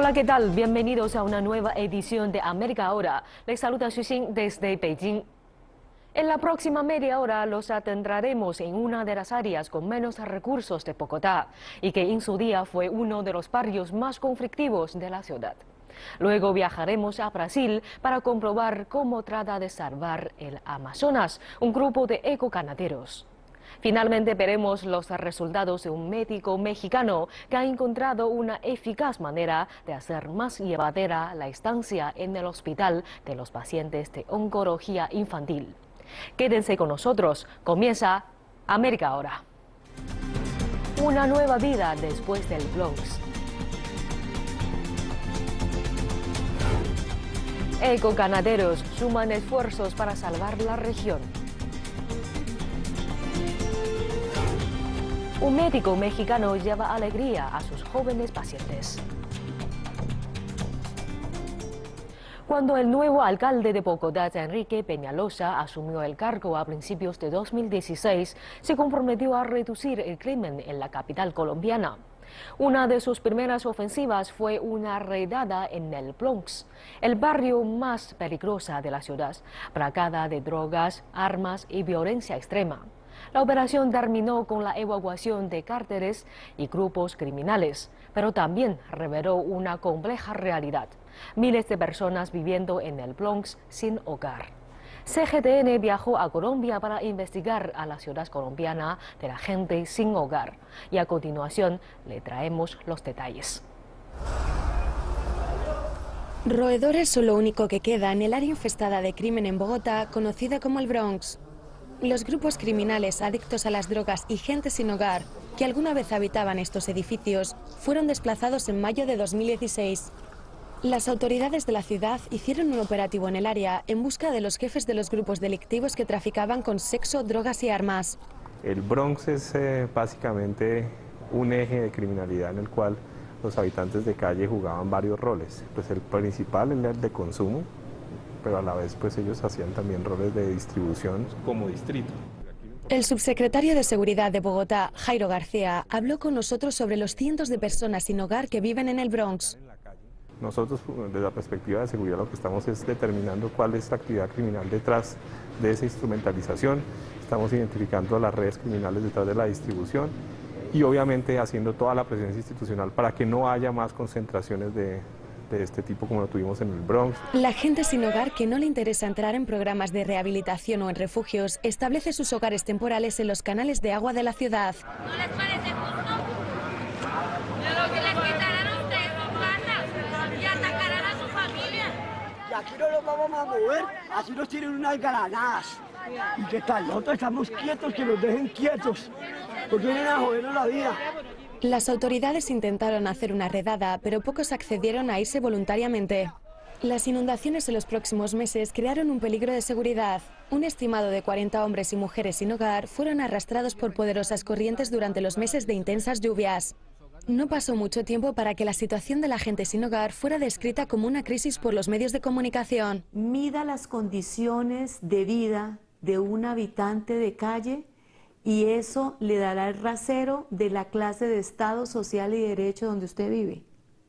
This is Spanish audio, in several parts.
Hola, ¿qué tal? Bienvenidos a una nueva edición de América Ahora. Les saluda Xuxing desde Beijing. En la próxima media hora los atenderemos en una de las áreas con menos recursos de Bogotá y que en su día fue uno de los barrios más conflictivos de la ciudad. Luego viajaremos a Brasil para comprobar cómo trata de salvar el Amazonas, un grupo de ecoganaderos. Finalmente veremos los resultados de un médico mexicano que ha encontrado una eficaz manera de hacer más llevadera la estancia en el hospital de los pacientes de oncología infantil. Quédense con nosotros, comienza América Ahora. Una nueva vida después del Bronx. Ecoganaderos suman esfuerzos para salvar la región. Un médico mexicano lleva alegría a sus jóvenes pacientes. Cuando el nuevo alcalde de Bogotá, Enrique Peñalosa, asumió el cargo a principios de 2016, se comprometió a reducir el crimen en la capital colombiana. Una de sus primeras ofensivas fue una redada en el Bronx, el barrio más peligroso de la ciudad, plagada de drogas, armas y violencia extrema. La operación terminó con la evacuación de cárteles y grupos criminales, pero también reveló una compleja realidad: miles de personas viviendo en el Bronx sin hogar. CGTN viajó a Colombia para investigar a la ciudad colombiana de la gente sin hogar y a continuación le traemos los detalles. Roedores son lo único que queda en el área infestada de crimen en Bogotá, conocida como el Bronx. Los grupos criminales adictos a las drogas y gente sin hogar que alguna vez habitaban estos edificios fueron desplazados en mayo de 2016. Las autoridades de la ciudad hicieron un operativo en el área en busca de los jefes de los grupos delictivos que traficaban con sexo, drogas y armas. El Bronx es básicamente un eje de criminalidad en el cual los habitantes de calle jugaban varios roles. Pues el principal era el de consumo, pero a la vez pues ellos hacían también roles de distribución como distrito. El subsecretario de Seguridad de Bogotá, Jairo García, habló con nosotros sobre los cientos de personas sin hogar que viven en el Bronx. Nosotros, desde la perspectiva de seguridad, lo que estamos es determinando cuál es la actividad criminal detrás de esa instrumentalización. Estamos identificando las redes criminales detrás de la distribución y obviamente haciendo toda la presencia institucional para que no haya más concentraciones de este tipo como lo tuvimos en el Bronx. La gente sin hogar que no le interesa entrar en programas de rehabilitación o en refugios establece sus hogares temporales en los canales de agua de la ciudad. ¿No les parece justo? Pero que les quitaran a ustedes su casa y atacaran a su familia. Y aquí no los vamos a mover, así nos tienen unas granadas. ¿Y qué tal? Nosotros estamos quietos, que nos dejen quietos, porque vienen a jodernos la vida. Las autoridades intentaron hacer una redada, pero pocos accedieron a irse voluntariamente. Las inundaciones en los próximos meses crearon un peligro de seguridad. Un estimado de 40 hombres y mujeres sin hogar fueron arrastrados por poderosas corrientes durante los meses de intensas lluvias. No pasó mucho tiempo para que la situación de la gente sin hogar fuera descrita como una crisis por los medios de comunicación. Mida las condiciones de vida de un habitante de calle y eso le dará el rasero de la clase de Estado social y derecho donde usted vive.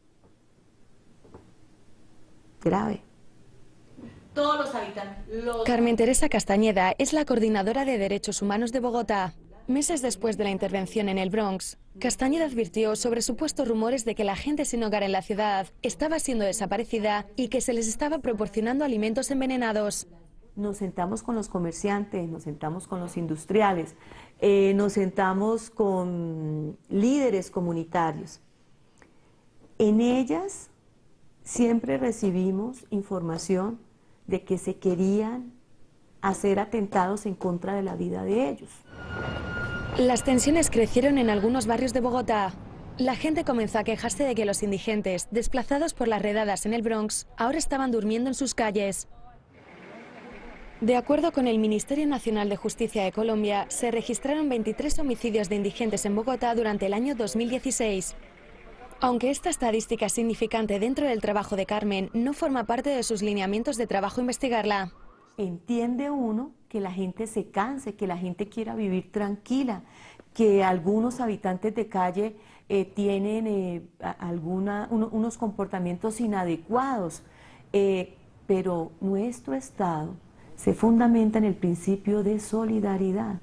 Grave. Todos los habitantes. Carmen Teresa Castañeda es la coordinadora de Derechos Humanos de Bogotá. Meses después de la intervención en el Bronx, Castañeda advirtió sobre supuestos rumores de que la gente sin hogar en la ciudad estaba siendo desaparecida y que se les estaba proporcionando alimentos envenenados. Nos sentamos con los comerciantes, nos sentamos con los industriales, nos sentamos con líderes comunitarios. En ellas siempre recibimos información de que se querían hacer atentados en contra de la vida de ellos. Las tensiones crecieron en algunos barrios de Bogotá. La gente comenzó a quejarse de que los indigentes, desplazados por las redadas en el Bronx, ahora estaban durmiendo en sus calles. De acuerdo con el Ministerio Nacional de Justicia de Colombia, se registraron 23 homicidios de indigentes en Bogotá durante el año 2016. Aunque esta estadística es significante dentro del trabajo de Carmen, no forma parte de sus lineamientos de trabajo investigarla. Entiende uno que la gente se canse, que la gente quiera vivir tranquila, que algunos habitantes de calle tienen unos comportamientos inadecuados, pero nuestro Estado se fundamenta en el principio de solidaridad.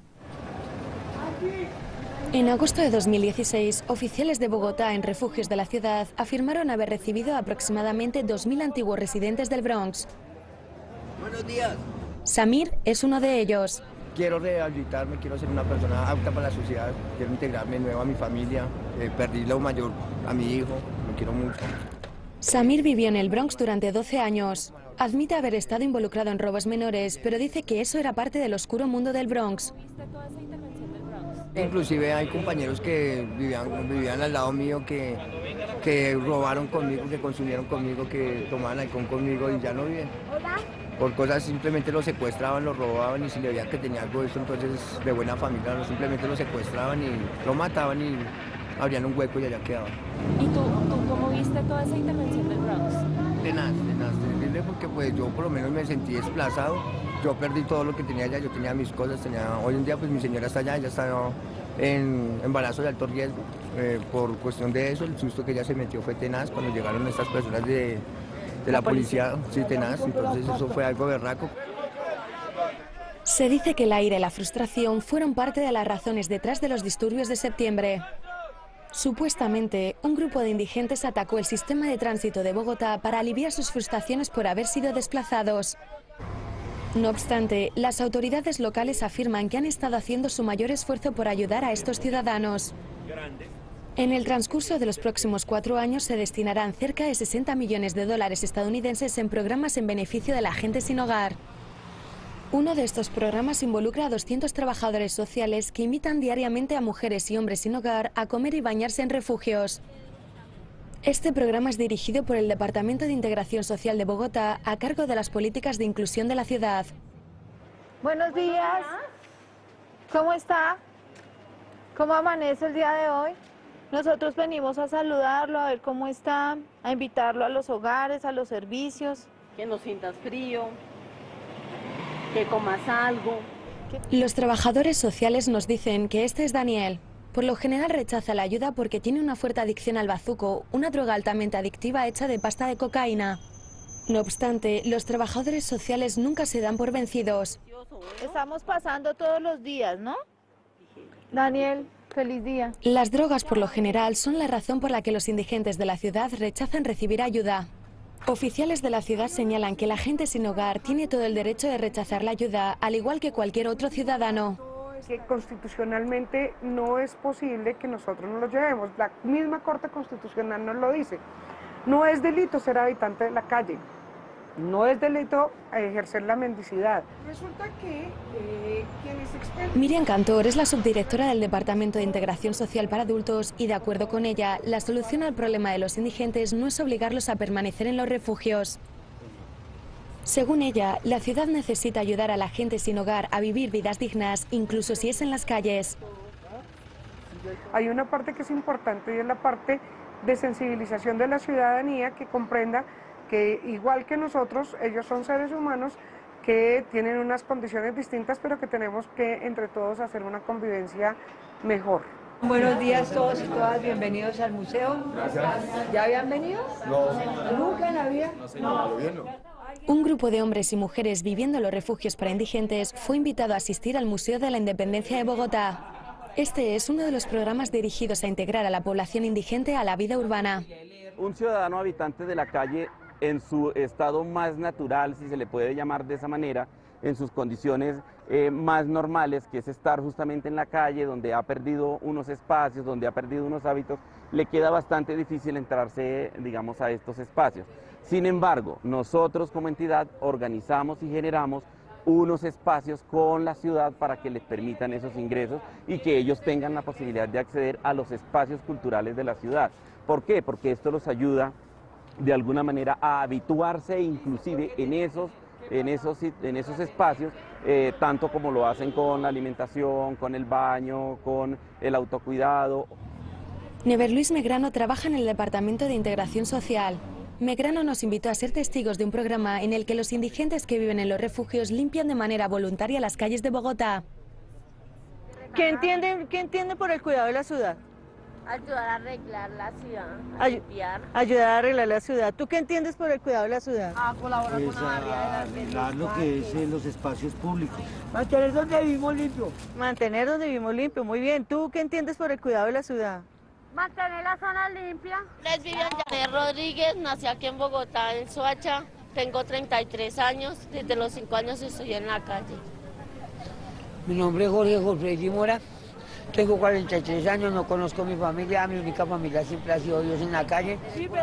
En agosto de 2016, oficiales de Bogotá en refugios de la ciudad afirmaron haber recibido aproximadamente 2.000 antiguos residentes del Bronx. Buenos días. Samir es uno de ellos. Quiero rehabilitarme, quiero ser una persona apta para la sociedad, quiero integrarme de nuevo a mi familia, perdí lo mayor a mi hijo, lo quiero mucho. Samir vivió en el Bronx durante 12 años. Admite haber estado involucrado en robos menores, pero dice que eso era parte del oscuro mundo del Bronx. Inclusive hay compañeros que vivían al lado mío que robaron conmigo, que consumieron conmigo, que tomaban alcohol conmigo y ya no viven. Por cosas simplemente lo secuestraban, lo robaban y si le veían que tenía algo de esto, entonces de buena familia, simplemente lo secuestraban y lo mataban y abrían un hueco y allá quedaban. ¿Y tú cómo viste toda esa intervención del Bronx? Tenaz, terrible, porque pues yo por lo menos me sentí desplazado. Yo perdí todo lo que tenía allá, yo tenía mis cosas, hoy en día pues mi señora está allá, ella está en embarazo de alto riesgo. Por cuestión de eso, el susto que ella se metió fue tenaz cuando llegaron estas personas de la policía, sí, tenaz, entonces eso fue algo berraco. Se dice que la ira y la frustración fueron parte de las razones detrás de los disturbios de septiembre. Supuestamente, un grupo de indigentes atacó el sistema de tránsito de Bogotá para aliviar sus frustraciones por haber sido desplazados. No obstante, las autoridades locales afirman que han estado haciendo su mayor esfuerzo por ayudar a estos ciudadanos. En el transcurso de los próximos 4 años se destinarán cerca de 60 millones de dólares estadounidenses en programas en beneficio de la gente sin hogar. Uno de estos programas involucra a 200 trabajadores sociales que invitan diariamente a mujeres y hombres sin hogar a comer y bañarse en refugios. Este programa es dirigido por el Departamento de Integración Social de Bogotá a cargo de las políticas de inclusión de la ciudad. Buenos días. ¿Cómo está? ¿Cómo amanece el día de hoy? Nosotros venimos a saludarlo, a ver cómo está, a invitarlo a los hogares, a los servicios. Que no sientas frío, que comas algo. Los trabajadores sociales nos dicen que este es Daniel. Por lo general rechaza la ayuda porque tiene una fuerte adicción al bazuco, una droga altamente adictiva hecha de pasta de cocaína. No obstante, los trabajadores sociales nunca se dan por vencidos. Estamos pasando todos los días, ¿no? Daniel, feliz día. Las drogas por lo general son la razón por la que los indigentes de la ciudad rechazan recibir ayuda. Oficiales de la ciudad señalan que la gente sin hogar tiene todo el derecho de rechazar la ayuda, al igual que cualquier otro ciudadano. Que constitucionalmente no es posible que nosotros nos lo llevemos. La misma Corte Constitucional nos lo dice. No es delito ser habitante de la calle. No es delito ejercer la mendicidad. Resulta que Miriam Cantor es la subdirectora del Departamento de Integración Social para Adultos y, de acuerdo con ella, la solución al problema de los indigentes no es obligarlos a permanecer en los refugios. Según ella, la ciudad necesita ayudar a la gente sin hogar a vivir vidas dignas, incluso si es en las calles. Hay una parte que es importante y es la parte de sensibilización de la ciudadanía, que comprenda que igual que nosotros, ellos son seres humanos que tienen unas condiciones distintas, pero que tenemos que entre todos hacer una convivencia mejor. Buenos días todos y todas, bienvenidos al museo. Gracias. ¿Ya habían venido? No. ¿Nunca no había? No. Un grupo de hombres y mujeres viviendo en los refugios para indigentes fue invitado a asistir al Museo de la Independencia de Bogotá. Este es uno de los programas dirigidos a integrar a la población indigente a la vida urbana. Un ciudadano habitante de la calle en su estado más natural, si se le puede llamar de esa manera, en sus condiciones más normales, que es estar justamente en la calle, donde ha perdido unos espacios, donde ha perdido unos hábitos, le queda bastante difícil entrarse, digamos, a estos espacios. Sin embargo, nosotros como entidad organizamos y generamos unos espacios con la ciudad para que les permitan esos ingresos y que ellos tengan la posibilidad de acceder a los espacios culturales de la ciudad. ¿Por qué? Porque esto los ayuda de alguna manera a habituarse inclusive en esos espacios, tanto como lo hacen con la alimentación, con el baño, con el autocuidado. Never Luis Megrano trabaja en el Departamento de Integración Social. Megrano nos invitó a ser testigos de un programa en el que los indigentes que viven en los refugios limpian de manera voluntaria las calles de Bogotá. ¿Qué entiende por el cuidado de la ciudad? Ayudar a arreglar la ciudad, a limpiar. Ayudar a arreglar la ciudad. ¿Tú qué entiendes por el cuidado de la ciudad? A colaborar con la barriada. Arreglar lo que es los espacios públicos. Mantener donde vivimos limpio. Mantener donde vivimos limpio, muy bien. ¿Tú qué entiendes por el cuidado de la ciudad? Mantener la zona limpia. Les Vivian Janet Rodríguez, nací aquí en Bogotá, en Soacha. Tengo 33 años, desde los 5 años estoy en la calle. Mi nombre es Jorge José Mora. Tengo 43 años, no conozco mi familia, mi única familia siempre ha sido Dios en la calle.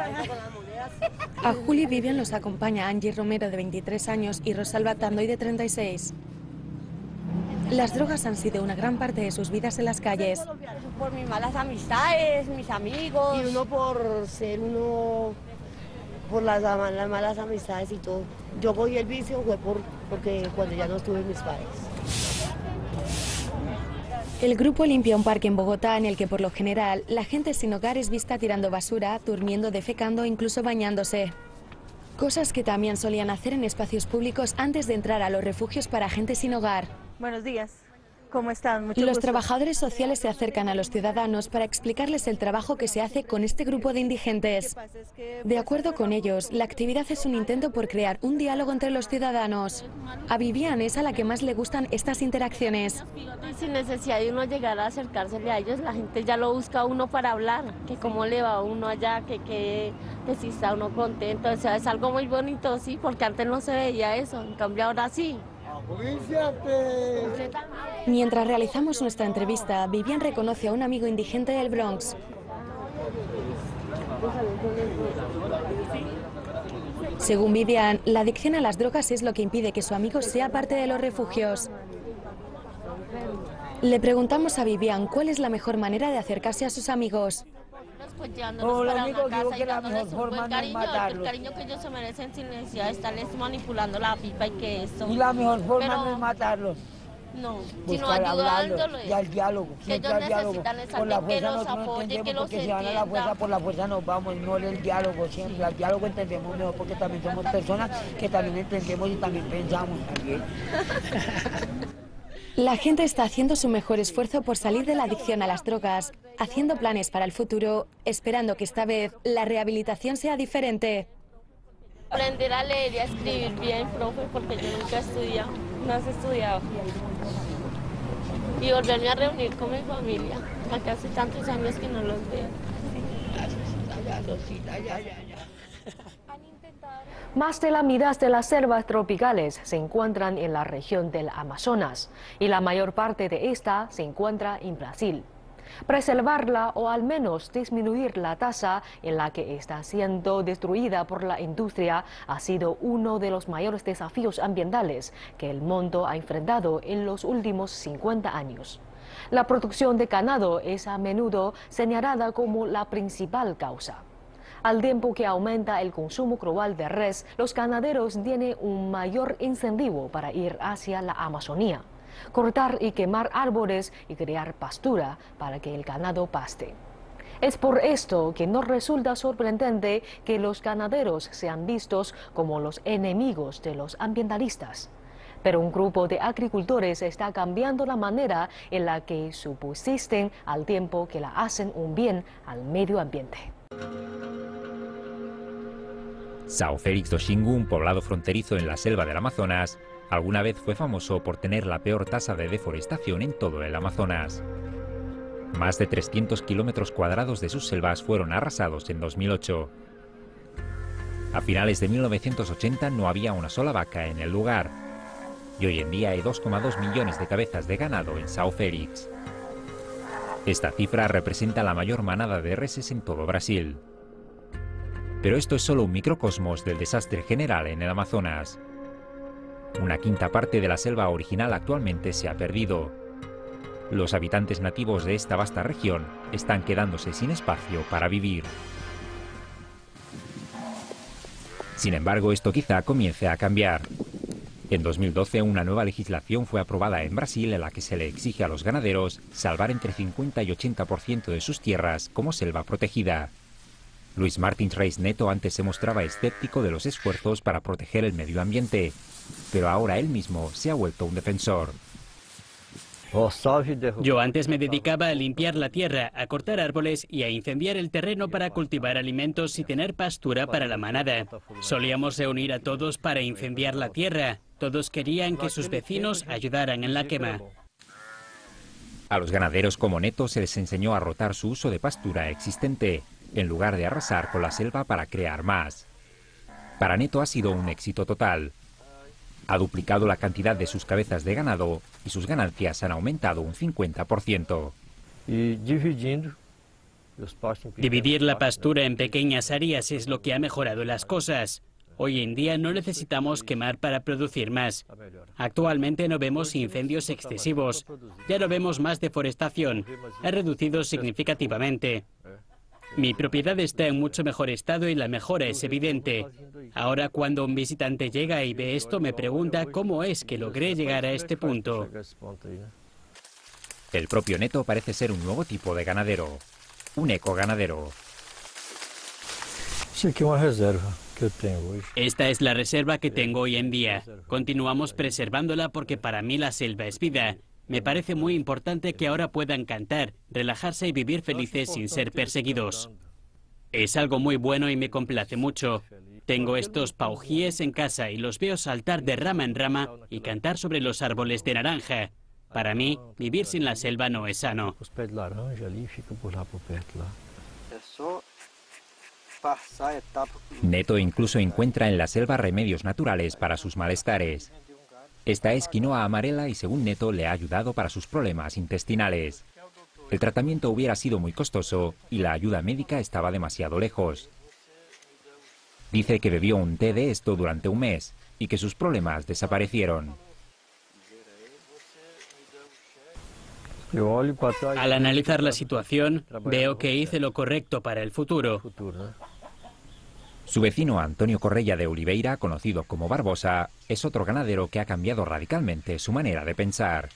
A Juli y Vivian los acompaña Angie Romero, de 23 años, y Rosalba Tandoy, de 36. Las drogas han sido una gran parte de sus vidas en las calles. Por mis malas amistades, mis amigos. Y uno por ser uno, por las malas amistades y todo. Yo cogí el vicio fue porque cuando ya no estuve mis padres. El grupo limpia un parque en Bogotá en el que por lo general la gente sin hogar es vista tirando basura, durmiendo, defecando e incluso bañándose. Cosas que también solían hacer en espacios públicos antes de entrar a los refugios para gente sin hogar. Buenos días. ¿Cómo están? Mucho Los gusto. trabajadores sociales se acercan a los ciudadanos para explicarles el trabajo que se hace con este grupo de indigentes. De acuerdo con ellos, la actividad es un intento por crear un diálogo entre los ciudadanos. A Vivian es a la que más le gustan estas interacciones. Sin necesidad de uno llegar a acercársele a ellos, la gente ya lo busca a uno para hablar, que cómo le va a uno allá, que si está uno contento, o sea, es algo muy bonito, sí, porque antes no se veía eso, en cambio ahora sí. Mientras realizamos nuestra entrevista, Vivian reconoce a un amigo indigente del Bronx. Según Vivian, la adicción a las drogas es lo que impide que su amigo sea parte de los refugios. Le preguntamos a Vivian cuál es la mejor manera de acercarse a sus amigos. Pues llevándolos para una casa y dándoles un buen cariño, el cariño que ellos se merecen sin necesidad de estarles manipulando la pipa y que esto. Y la mejor forma no es matarlos. No, sino ayudándoles. Y al diálogo, que ellos necesitan es alguien que los apoye, que los porque si van a la fuerza, por la fuerza nos vamos, no el diálogo siempre. Al diálogo entendemos mejor porque también somos personas que también entendemos y también pensamos también. La gente está haciendo su mejor esfuerzo por salir de la adicción a las drogas, haciendo planes para el futuro, esperando que esta vez la rehabilitación sea diferente. Aprender a leer y a escribir bien, profe, porque yo nunca he estudiado, no has estudiado. Y volverme a reunir con mi familia, porque hace tantos años que no los veo. Más de la mitad de las selvas tropicales se encuentran en la región del Amazonas y la mayor parte de esta se encuentra en Brasil. Preservarla o al menos disminuir la tasa en la que está siendo destruida por la industria ha sido uno de los mayores desafíos ambientales que el mundo ha enfrentado en los últimos 50 años. La producción de ganado es a menudo señalada como la principal causa. Al tiempo que aumenta el consumo global de res, los ganaderos tienen un mayor incentivo para ir hacia la Amazonía, cortar y quemar árboles y crear pastura para que el ganado paste. Es por esto que no resulta sorprendente que los ganaderos sean vistos como los enemigos de los ambientalistas. Pero un grupo de agricultores está cambiando la manera en la que subsisten al tiempo que la hacen un bien al medio ambiente. São Félix do Xingu, un poblado fronterizo en la selva del Amazonas, alguna vez fue famoso por tener la peor tasa de deforestación en todo el Amazonas. Más de 300 kilómetros cuadrados de sus selvas fueron arrasados en 2008. A finales de 1980 no había una sola vaca en el lugar. Y hoy en día hay 2,2 millones de cabezas de ganado en São Félix. Esta cifra representa la mayor manada de reses en todo Brasil. Pero esto es solo un microcosmos del desastre general en el Amazonas. Una quinta parte de la selva original actualmente se ha perdido. Los habitantes nativos de esta vasta región están quedándose sin espacio para vivir. Sin embargo, esto quizá comience a cambiar. En 2012, una nueva legislación fue aprobada en Brasil en la que se le exige a los ganaderos salvar entre 50 y 80% de sus tierras como selva protegida. Luis Martins Reis Neto antes se mostraba escéptico de los esfuerzos para proteger el medio ambiente, pero ahora él mismo se ha vuelto un defensor. Yo antes me dedicaba a limpiar la tierra, a cortar árboles y a incendiar el terreno para cultivar alimentos y tener pastura para la manada. Solíamos reunir a todos para incendiar la tierra. Todos querían que sus vecinos ayudaran en la quema. A los ganaderos como Neto se les enseñó a rotar su uso de pastura existente, en lugar de arrasar con la selva para crear más. Para Neto ha sido un éxito total. Ha duplicado la cantidad de sus cabezas de ganado y sus ganancias han aumentado un 50%. Dividir la pastura en pequeñas áreas es lo que ha mejorado las cosas. Hoy en día no necesitamos quemar para producir más. Actualmente no vemos incendios excesivos. Ya no vemos más deforestación. Ha reducido significativamente. Mi propiedad está en mucho mejor estado y la mejora es evidente. Ahora cuando un visitante llega y ve esto me pregunta cómo es que logré llegar a este punto. El propio Neto parece ser un nuevo tipo de ganadero, un ecoganadero. Esta es la reserva que tengo hoy en día. Continuamos preservándola porque para mí la selva es vida. Me parece muy importante que ahora puedan cantar, relajarse y vivir felices sin ser perseguidos. Es algo muy bueno y me complace mucho. Tengo estos paujíes en casa y los veo saltar de rama en rama y cantar sobre los árboles de naranja. Para mí, vivir sin la selva no es sano. Neto incluso encuentra en la selva remedios naturales para sus malestares. Esta es quinoa amarela y según Neto le ha ayudado para sus problemas intestinales. El tratamiento hubiera sido muy costoso y la ayuda médica estaba demasiado lejos. Dice que bebió un té de esto durante un mes y que sus problemas desaparecieron. Al analizar la situación, veo que hice lo correcto para el futuro. Su vecino Antonio Correia de Oliveira, conocido como Barbosa, es otro ganadero que ha cambiado radicalmente su manera de pensar.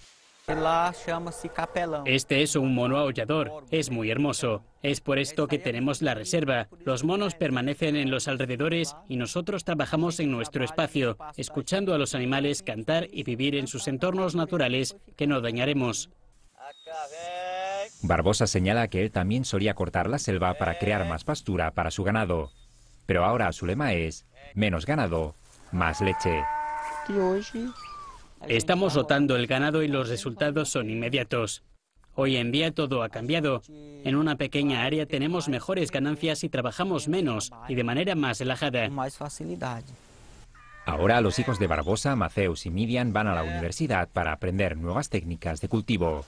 Este es un mono aullador, es muy hermoso. Es por esto que tenemos la reserva. Los monos permanecen en los alrededores y nosotros trabajamos en nuestro espacio, escuchando a los animales cantar y vivir en sus entornos naturales que no dañaremos. Barbosa señala que él también solía cortar la selva para crear más pastura para su ganado. Pero ahora su lema es menos ganado, más leche. Estamos rotando el ganado y los resultados son inmediatos. Hoy en día todo ha cambiado. En una pequeña área tenemos mejores ganancias y trabajamos menos y de manera más relajada. Ahora los hijos de Barbosa, Matheus y Midian van a la universidad para aprender nuevas técnicas de cultivo.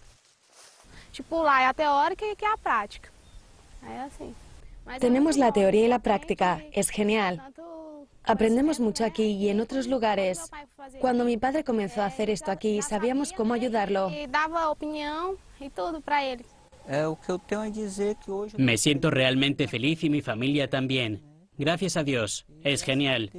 Tenemos la teoría y la práctica, es genial. Aprendemos mucho aquí y en otros lugares. Cuando mi padre comenzó a hacer esto aquí, sabíamos cómo ayudarlo. Me siento realmente feliz y mi familia también. Gracias a Dios, es genial.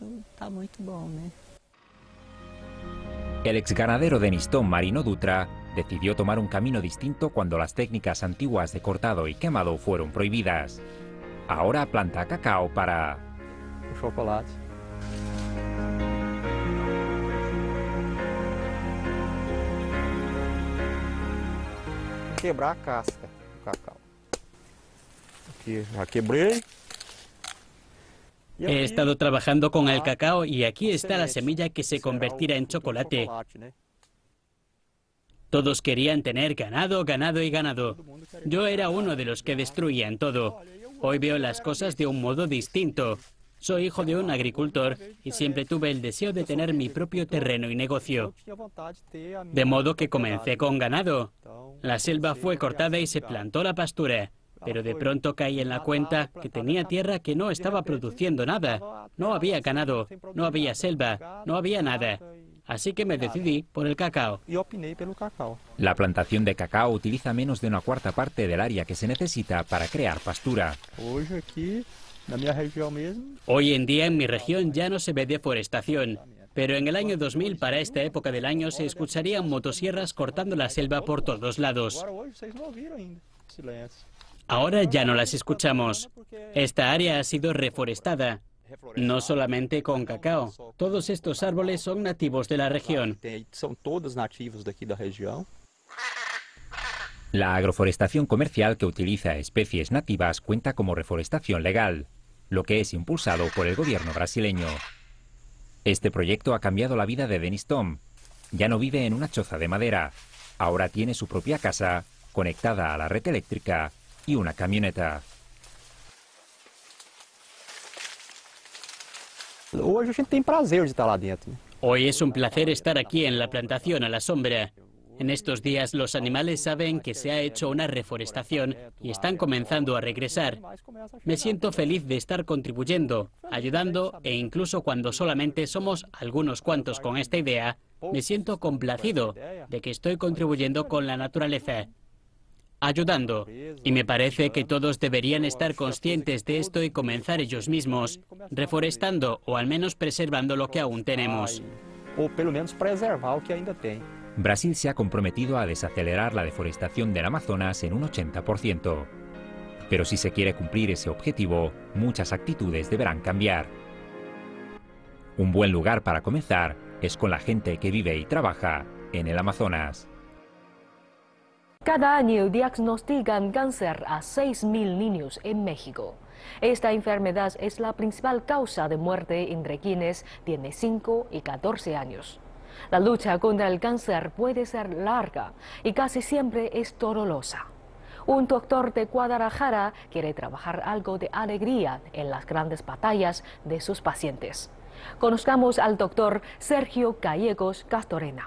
El ex ganadero de Nistón, Marino Dutra, decidió tomar un camino distinto cuando las técnicas antiguas de cortado y quemado fueron prohibidas. Ahora planta cacao para chocolate. Quebrar a casca do cacao. Aqui já quebrei. He estado trabajando con el cacao y aquí está la semilla que se convertirá en chocolate. Todos querían tener ganado, ganado y ganado. Yo era uno de los que destruían todo. Hoy veo las cosas de un modo distinto. Soy hijo de un agricultor y siempre tuve el deseo de tener mi propio terreno y negocio. De modo que comencé con ganado. La selva fue cortada y se plantó la pastura. Pero de pronto caí en la cuenta que tenía tierra que no estaba produciendo nada. No había ganado, no había selva, no había nada. Así que me decidí por el cacao. La plantación de cacao utiliza menos de una cuarta parte del área que se necesita para crear pastura. Hoy en día en mi región ya no se ve deforestación. Pero en el año 2000, para esta época del año, se escucharían motosierras cortando la selva por todos lados. Ahora ya no las escuchamos. Esta área ha sido reforestada. No solamente con cacao, todos estos árboles son nativos de la región. São todos nativos daqui da região. La agroforestación comercial que utiliza especies nativas cuenta como reforestación legal, lo que es impulsado por el gobierno brasileño. Este proyecto ha cambiado la vida de Denis Tom. Ya no vive en una choza de madera. Ahora tiene su propia casa, conectada a la red eléctrica y una camioneta. Hoje a gente tem prazer de estar lá dentro. Hoy es un placer estar aquí en la plantación a la sombra. En estos días los animales saben que se ha hecho una reforestación y están comenzando a regresar. Me siento feliz de estar contribuyendo, ayudando e incluso cuando solamente somos algunos cuantos con esta idea, me siento complacido de que estoy contribuyendo con la naturaleza, ayudando. Y me parece que todos deberían estar conscientes de esto y comenzar ellos mismos, reforestando o al menos preservando lo que aún tenemos. Ou pelo menos preservar o que ainda tem. Brasil se ha comprometido a desacelerar la deforestación del Amazonas en un 80%. Pero si se quiere cumplir ese objetivo, muchas actitudes deberán cambiar. Un buen lugar para comenzar es con la gente que vive y trabaja en el Amazonas. Cada año diagnostican cáncer a 6.000 niños en México. Esta enfermedad es la principal causa de muerte entre quienes tienen 5 y 14 años. La lucha contra el cáncer puede ser larga y casi siempre es dolorosa. Un doctor de Guadalajara quiere trabajar algo de alegría en las grandes batallas de sus pacientes. Conozcamos al doctor Sergio Gallegos Castorena.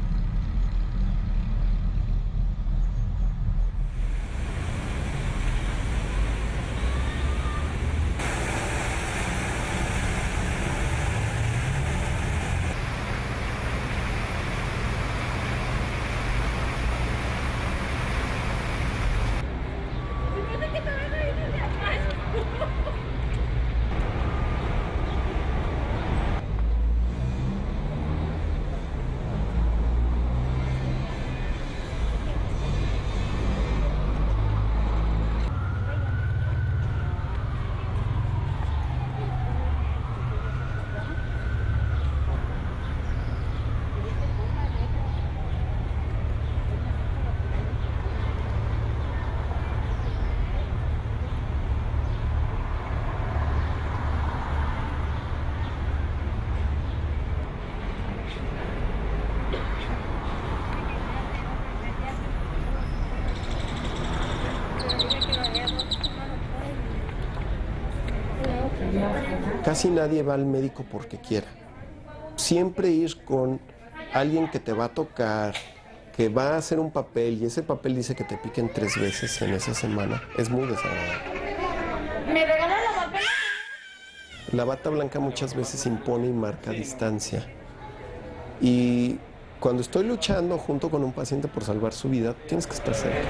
Casi nadie va al médico porque quiera. Siempre ir con alguien que te va a tocar, que va a hacer un papel y ese papel dice que te piquen 3 veces en esa semana, es muy desagradable. ¿Me regalas la papel? La bata blanca muchas veces impone y marca distancia. Y cuando estoy luchando junto con un paciente por salvar su vida, tienes que estar cerca.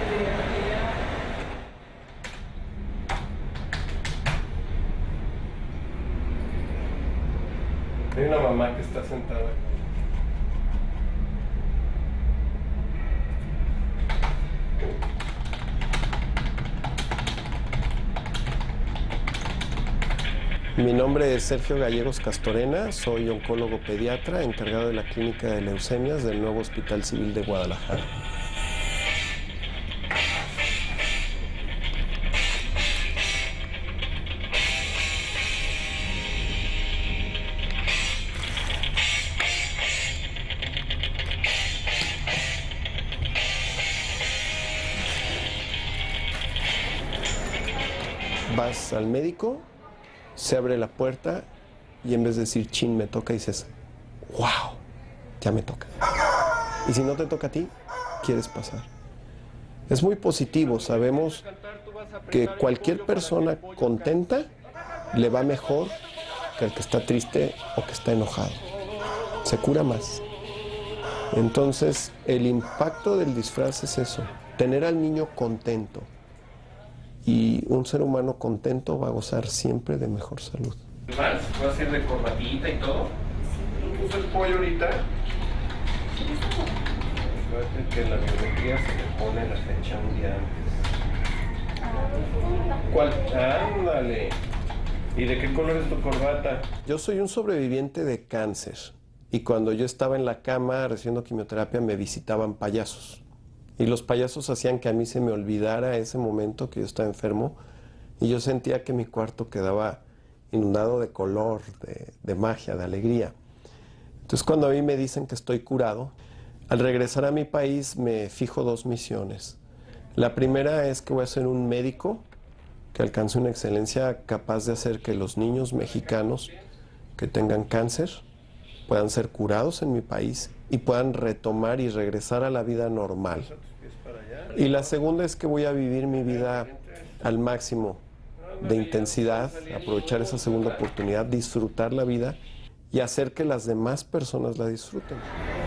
Hay una mamá que está sentada. Mi nombre es Sergio Gallegos Castorena, soy oncólogo pediatra encargado de la Clínica de Leucemias del nuevo Hospital Civil de Guadalajara. Vas al médico, se abre la puerta y en vez de decir chin me toca dices wow, ya me toca. Y si no te toca a ti, quieres pasar. Es muy positivo, sabemos que cualquier persona contenta le va mejor que el que está triste o que está enojado. Se cura más. Entonces el impacto del disfraz es eso, tener al niño contento. Y un ser humano contento va a gozar siempre de mejor salud. ¿Más? ¿Va a ser de corbatita y todo? Incluso el pollo ahorita. Fíjate que en la biometría se le pone la fecha un día antes. ¿Cuál? Ándale. ¿Y de qué color es tu corbata? Yo soy un sobreviviente de cáncer y cuando yo estaba en la cama recibiendo quimioterapia me visitaban payasos. Y los payasos hacían que a mí se me olvidara ese momento que yo estaba enfermo y yo sentía que mi cuarto quedaba inundado de color, de magia, de alegría. Entonces cuando a mí me dicen que estoy curado, al regresar a mi país me fijo 2 misiones. La primera es que voy a ser un médico que alcance una excelencia capaz de hacer que los niños mexicanos que tengan cáncer puedan ser curados en mi país y puedan retomar y regresar a la vida normal. Y la segunda es que voy a vivir mi vida al máximo de intensidad, aprovechar esa segunda oportunidad, disfrutar la vida y hacer que las demás personas la disfruten.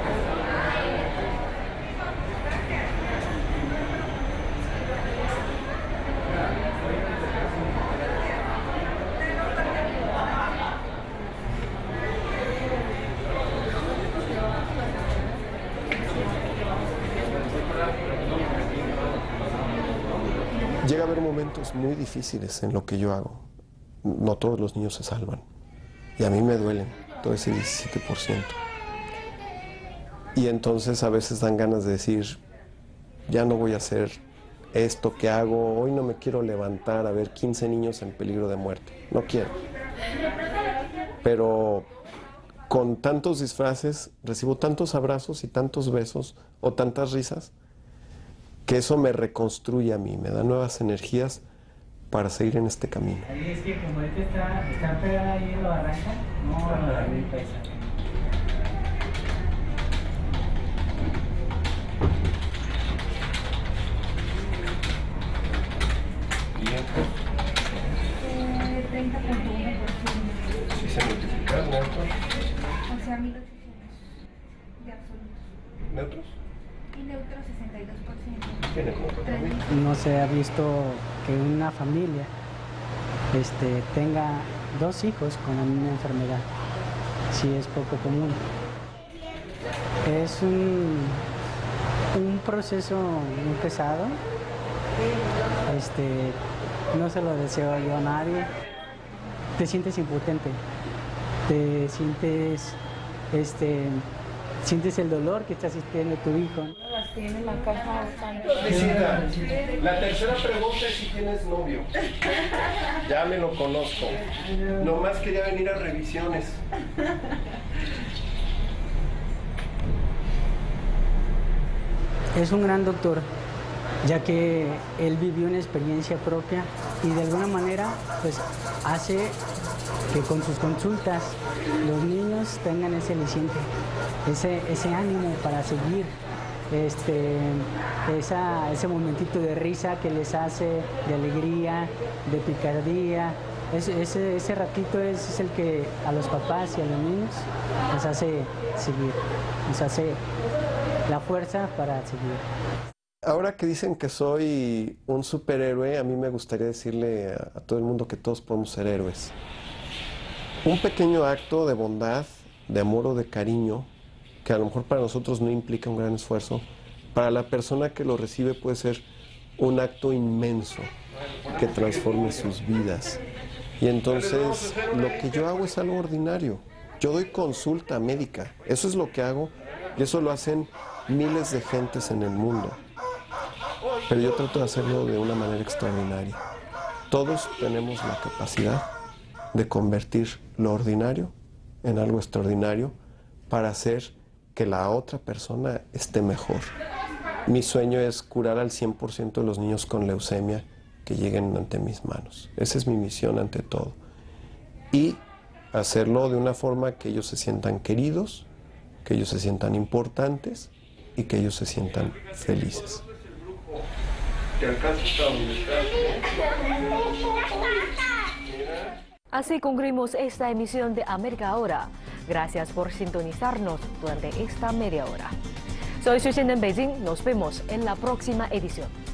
Llega a haber momentos muy difíciles en lo que yo hago. No todos los niños se salvan. Y a mí me duelen, todo ese 17%. Y entonces a veces dan ganas de decir, ya no voy a hacer esto que hago, hoy no me quiero levantar a ver 15 niños en peligro de muerte. No quiero. Pero con tantos disfraces recibo tantos abrazos y tantos besos o tantas risas que eso me reconstruye a mí, me da nuevas energías para seguir en este camino. Es que como este está pegada ahí en la barranca, no me pesa. ¿Y estos? 30.1%. Si se multiplican neutros. O sea, 1800 de absolutos. ¿Neutros? Y neutros 62%. Tiene como 4.000. No se ha visto que una familia tenga 2 hijos con la misma enfermedad. Sí, es poco común. Es un proceso muy pesado. No se lo deseo yo a nadie. Te sientes impotente. Te sientes sientes el dolor que está sintiendo tu hijo. Las tiene en la caja. Visita, la tercera pregunta es si tienes novio. Ya me lo conozco. Nomás quería venir a revisiones. Es un gran doctor, ya que él vivió una experiencia propia y de alguna manera pues hace que con sus consultas los niños tengan ese aliciente, ese ánimo para seguir, ese momentito de risa que les hace, de alegría, de picardía. Ese ratito es el que a los papás y a los niños les hace seguir, les hace la fuerza para seguir. Ahora que dicen que soy un superhéroe, a mí me gustaría decirle a todo el mundo que todos podemos ser héroes. Un pequeño acto de bondad, de amor o de cariño, que a lo mejor para nosotros no implica un gran esfuerzo, para la persona que lo recibe puede ser un acto inmenso que transforme sus vidas. Y entonces lo que yo hago es algo ordinario. Yo doy consulta médica, eso es lo que hago y eso lo hacen miles de gentes en el mundo. Pero yo trato de hacerlo de una manera extraordinaria. Todos tenemos la capacidad de convertir lo ordinario en algo extraordinario para hacer que la otra persona esté mejor. Mi sueño es curar al 100% de los niños con leucemia que lleguen ante mis manos. Esa es mi misión ante todo. Y hacerlo de una forma que ellos se sientan queridos, que ellos se sientan importantes y que ellos se sientan felices. Así concluimos esta emisión de América Ahora. Gracias por sintonizarnos durante esta media hora. Soy Xuexin en Beijing. Nos vemos en la próxima edición.